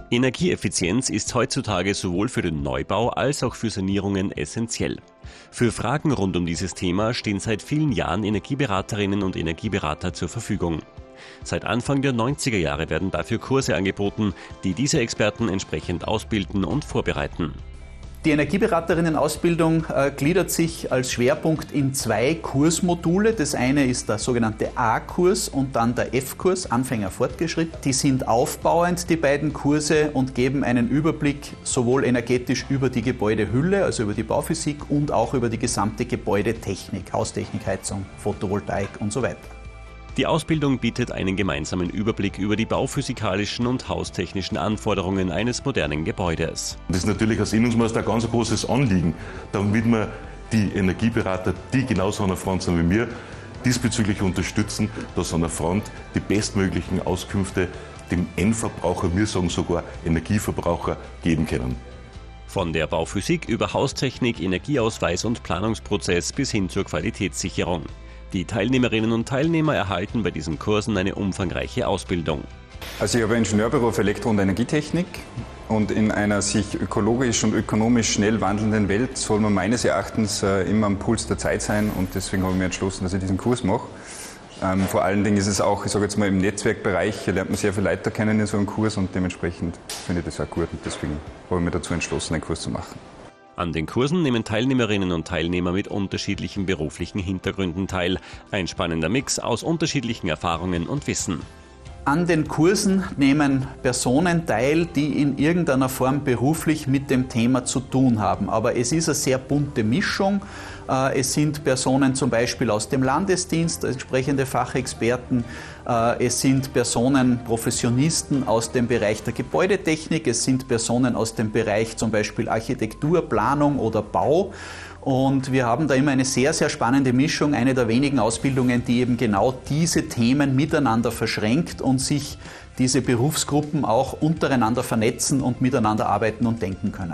Energieeffizienz ist heutzutage sowohl für den Neubau als auch für Sanierungen essentiell. Für Fragen rund um dieses Thema stehen seit vielen Jahren Energieberaterinnen und Energieberater zur Verfügung. Seit Anfang der 90er Jahre werden dafür Kurse angeboten, die diese Experten entsprechend ausbilden und vorbereiten. Die Energieberaterinnen-Ausbildung gliedert sich als Schwerpunkt in 2 Kursmodule. Das eine ist der sogenannte A-Kurs und dann der F-Kurs, Anfänger fortgeschritten. Die sind aufbauend, die beiden Kurse, und geben einen Überblick sowohl energetisch über die Gebäudehülle, also über die Bauphysik, und auch über die gesamte Gebäudetechnik, Haustechnik, Heizung, Photovoltaik und so weiter. Die Ausbildung bietet einen gemeinsamen Überblick über die bauphysikalischen und haustechnischen Anforderungen eines modernen Gebäudes. Das ist natürlich als Innungsmeister ein ganz großes Anliegen, damit wir die Energieberater, die genauso an der Front sind wie wir, diesbezüglich unterstützen, dass an der Front die bestmöglichen Auskünfte dem Endverbraucher, wir sagen sogar Energieverbraucher, geben können. Von der Bauphysik über Haustechnik, Energieausweis und Planungsprozess bis hin zur Qualitätssicherung. Die Teilnehmerinnen und Teilnehmer erhalten bei diesen Kursen eine umfangreiche Ausbildung. Also ich habe ein Ingenieurbüro für Elektro- und Energietechnik, und in einer sich ökologisch und ökonomisch schnell wandelnden Welt soll man meines Erachtens immer am Puls der Zeit sein, und deswegen habe ich mir entschlossen, dass ich diesen Kurs mache. Vor allen Dingen ist es auch, ich sage jetzt mal, im Netzwerkbereich lernt man sehr viele Leute kennen in so einem Kurs, und dementsprechend finde ich das auch gut, und deswegen habe ich mich dazu entschlossen, einen Kurs zu machen. An den Kursen nehmen Teilnehmerinnen und Teilnehmer mit unterschiedlichen beruflichen Hintergründen teil. Ein spannender Mix aus unterschiedlichen Erfahrungen und Wissen. An den Kursen nehmen Personen teil, die in irgendeiner Form beruflich mit dem Thema zu tun haben. Aber es ist eine sehr bunte Mischung. Es sind Personen zum Beispiel aus dem Landesdienst, entsprechende Fachexperten. Es sind Personen, Professionisten aus dem Bereich der Gebäudetechnik. Es sind Personen aus dem Bereich zum Beispiel Architektur, Planung oder Bau. Und wir haben da immer eine sehr, sehr spannende Mischung, eine der wenigen Ausbildungen, die eben genau diese Themen miteinander verschränkt und sich diese Berufsgruppen auch untereinander vernetzen und miteinander arbeiten und denken können.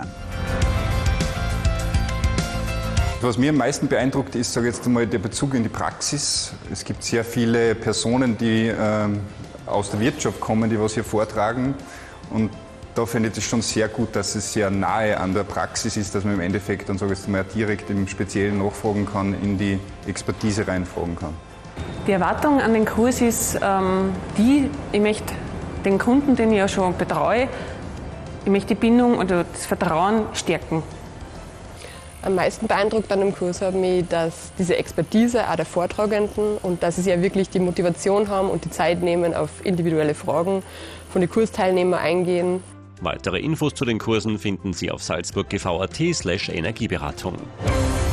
Was mir am meisten beeindruckt ist, sage ich jetzt einmal, der Bezug in die Praxis. Es gibt sehr viele Personen, die aus der Wirtschaft kommen, die was hier vortragen, und da finde ich das schon sehr gut, dass es sehr nahe an der Praxis ist, dass man im Endeffekt dann, sage ich jetzt mal, direkt im Speziellen nachfragen kann, in die Expertise reinfragen kann. Die Erwartung an den Kurs ist ich möchte den Kunden, den ich ja schon betreue, ich möchte die Bindung oder das Vertrauen stärken. Am meisten beeindruckt an dem Kurs hat mich, dass diese Expertise auch der Vortragenden, und dass sie ja wirklich die Motivation haben und die Zeit nehmen, auf individuelle Fragen von den Kursteilnehmern eingehen. Weitere Infos zu den Kursen finden Sie auf salzburggv.at/Energieberatung.